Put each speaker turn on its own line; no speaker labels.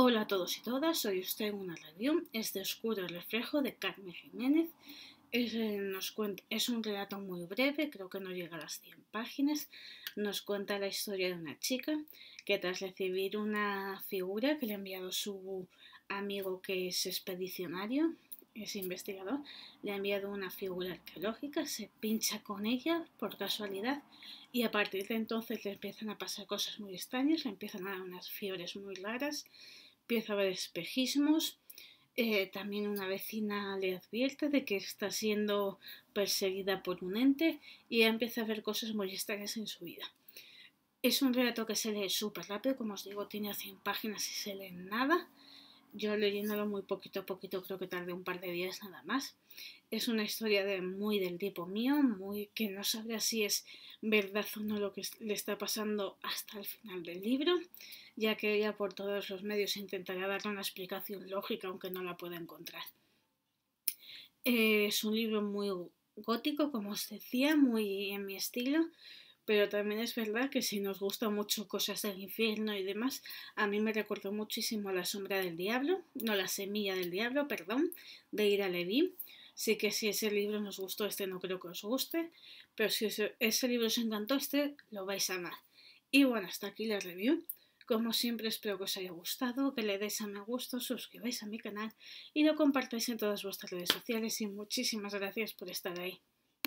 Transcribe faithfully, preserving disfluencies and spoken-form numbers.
Hola a todos y todas, hoy os traigo una review. Es de Oscuro Reflejo de Carmen Jiménez. Es, eh, nos cuenta, es un relato muy breve, creo que no llega a las cien páginas. Nos cuenta la historia de una chica que tras recibir una figura que le ha enviado su amigo que es expedicionario, es investigador, le ha enviado una figura arqueológica, se pincha con ella por casualidad y a partir de entonces le empiezan a pasar cosas muy extrañas, le empiezan a dar unas fiebres muy raras, empieza a haber espejismos. Eh, también una vecina le advierte de que está siendo perseguida por un ente y ella empieza a ver cosas muy extrañas en su vida. Es un relato que se lee súper rápido, como os digo, tiene cien páginas y se lee nada. Yo leyéndolo muy poquito a poquito, creo que tardé un par de días nada más. Es una historia de, muy del tipo mío, muy que no sabrá si es verdad o no lo que le está pasando hasta el final del libro, ya que ella por todos los medios intentará darle una explicación lógica, aunque no la pueda encontrar. Es un libro muy gótico, como os decía, muy en mi estilo, pero también es verdad que si nos gustan mucho cosas del infierno y demás, a mí me recordó muchísimo La sombra del diablo, no La semilla del diablo, perdón, de Ira Levy. Sí que si ese libro nos gustó, este no creo que os guste, pero si ese, ese libro os encantó, este lo vais a amar. Y bueno, hasta aquí la review. Como siempre espero que os haya gustado, que le deis a me gusta, suscribáis a mi canal y lo compartáis en todas vuestras redes sociales y muchísimas gracias por estar ahí.